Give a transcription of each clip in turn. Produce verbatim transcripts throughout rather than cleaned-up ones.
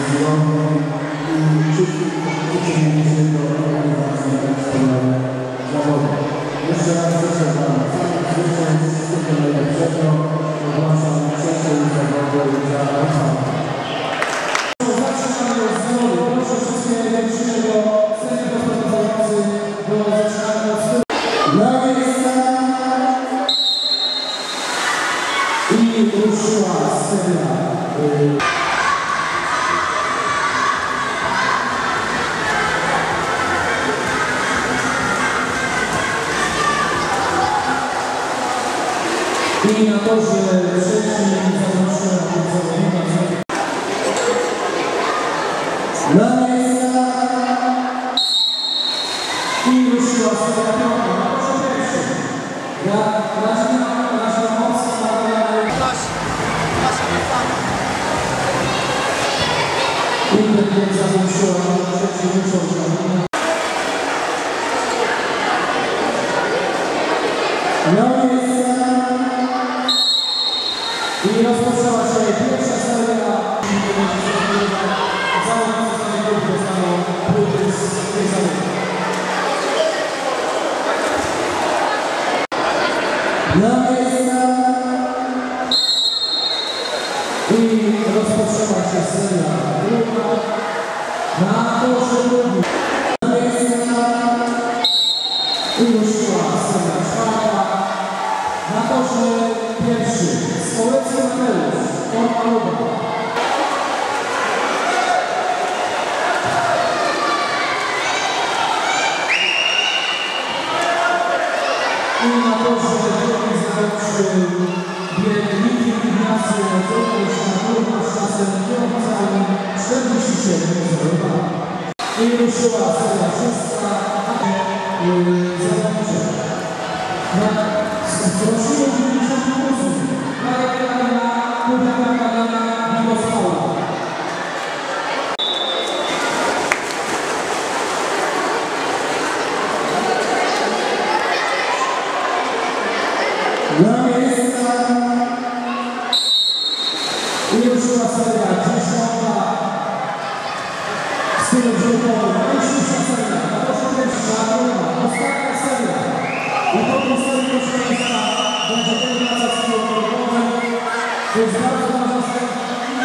Jeszcze raz życzę Wam samych zwycięstw, wszystkiego najlepszego. Ogłaszam trzecie zawody za Rafał. Zaczynamy od znowu. Proszę wszystkie najlepszego sędziego prowadzący do zaczynania od stylu. Na miejsca i ruszyła scena. I na torze trzecim zaznaczyłem zawodnika. Na miejsca i ruszyła seria piąta. Na torze pierwszym. Nasza mocna i będzie zaznaczyła na trzecim wyciągu. Na miejsca i rozpoczęła się pierwsza seria. Zawodnicy z tej grupy dostaną punkty z tej serii. Na miejsca i rozpoczęła się seria druga. Na torze drugi. Na miejsca i ruszyła seria czwarta. Na torze pierwszy. Stołeczny Mateusz, Lubań. I na torze drugi zakończył bieg Miki Ignacy, Burmistrza na Burmistrza z czasem kierowcami czterdzieści siedem zero dwa. I ruszyła seria szósta, zawodnicze. Prosimy dziewięćdziesiąt osób. Na miejsca i ruszyła seria dziesiąta w stylu żółtowym. Najszybsza seria, na torze pierwsza, ostatnia seria. I po tej serii, proszę Państwa, będzie eliminacja w stylu żółtowym. To jest bardzo ważna seria.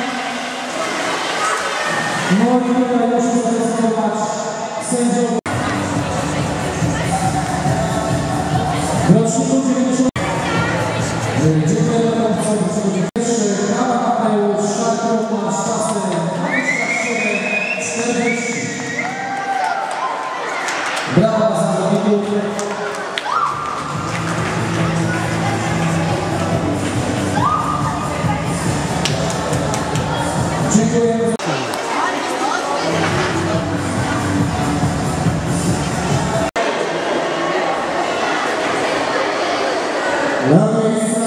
Moi tutaj muszę zarejestrować sędziów. Roczniku dziewięćdziesiąt. Dziękuję bardzo. Pierwszy Prawa Mateusz, Szarkowna z czasem dwadzieścia siedem czterdzieści. Brawa dla zawodników. Dziękuję. Na miejsca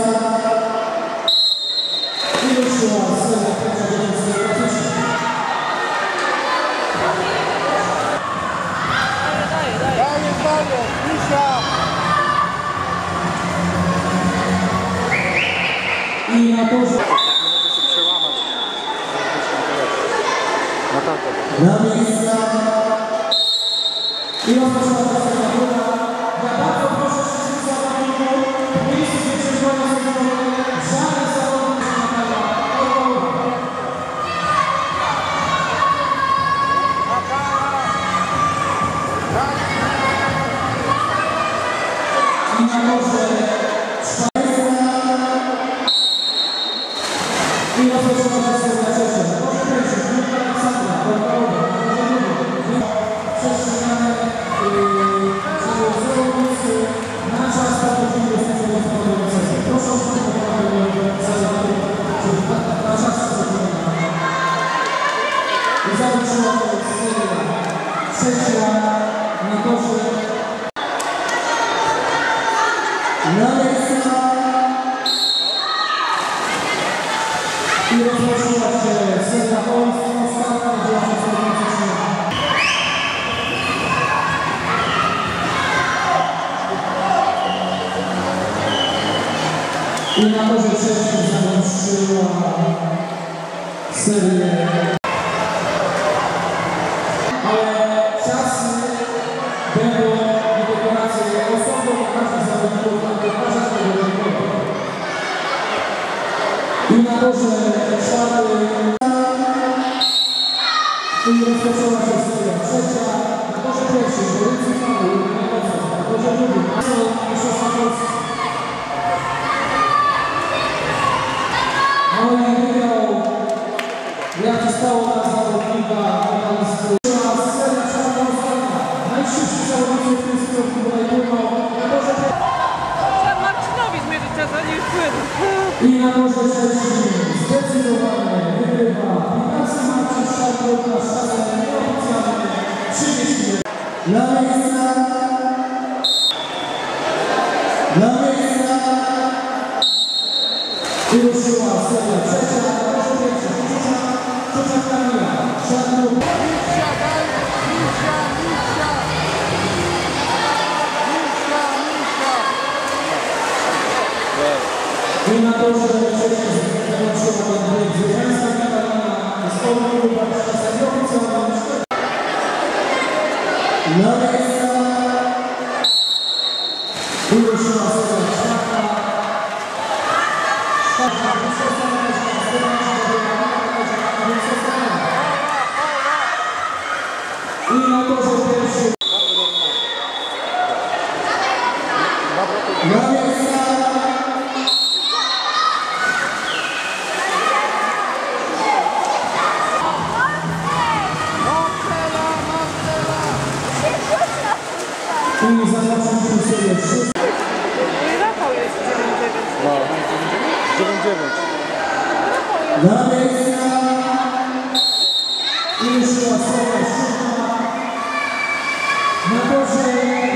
i ruszyła seria pierwsza. Daję, daję, Misza! I na torze na miejsca i rozpoczęła się seria druga. Ja bardzo proszę wszystkich zawodników w miejscu zwyciężenia sędziowego żaden zawodnik nie i na torze i rozpoczęła się seria trzecia. Na torze pierwszym Lubań Aleksandra, przestrzegane zawodnicy na czas podróżnego sędziego prowadzącego. Proszę o przygotowanie na czas podróżnego. I zakończyła się seria trzecia na torze. Na miejsca i rozpoczęła się seria ostatnia, i na torze trzecim zakończyła serię I rozpoczęła się seria trzecia. Na torze pierwszym Burmistrza Fały, na torze drugim Mistrzostwa Polski. No i wygrał, jak stało na zawodnika medalistów. Seria czwarta ostatnia. Najszybszy zawodnik w tym sportu płynął na torze Trzeba Marcinowi zmierzyć czas, a nie już płyną. i na torze trzecim zdecydowanie wygrywa piętnasty Marcin Szarkot na czasem nieoficjalnym trzydzieści. Dla miejsca, dla miejsca i ruszyła seria trzecia, na torze pierwszym Puchar, Kamila, Szarkot. Mistrza, daj! Mistrza, mistrza! Mistrza, mistrza! I na torze trzecim zakończyła ten zwycięska Kamila, z kolei Burmistrza czasem nieoficjalnym. Dla miejsca i ruszyła seria czwarta. Czwarta, mistrzostwa i na torze pierwszym dla miejsca i zakończyliśmy serię trzy. No i Rafał jest dziewięć dziewięć. No, dziewięć dziewięć. Dla miejsca i ruszyła seria siódma. Na torze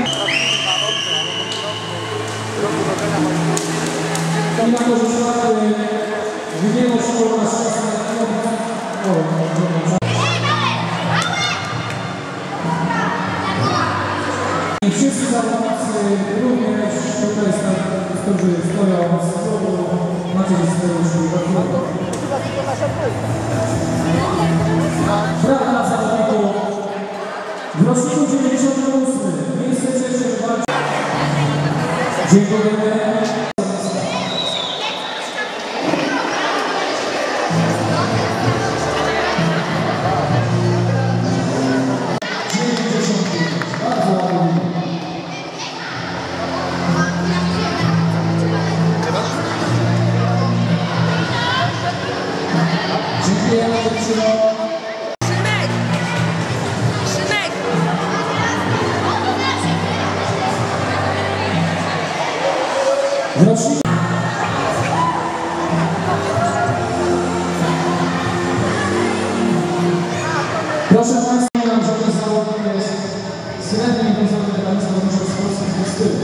i na torze czwartym Gniewo Szkoła z czasem i wszyscy zawodnicy również tutaj którzy stoją z przodu, macie swoje szkoły. Brawa zawodników w roczniku dziewięćdziesiątym ósmym. Miejsce trzecie w walce. Dziękujemy. Bardzo ładnie. Dziękujemy dziewczyno. Szymek! Szymek! W roczniku proszę Państwa, że ten zawodnik jest srebrnym brązowym medalistą mistrzostw Polski w stylu.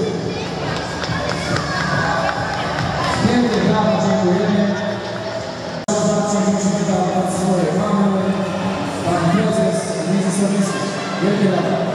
Pięknie, brawo, dziękujemy. Zobaczcie, musimy dać swoje mamy. Pan prezes, wicesowiec, wielkie brawa.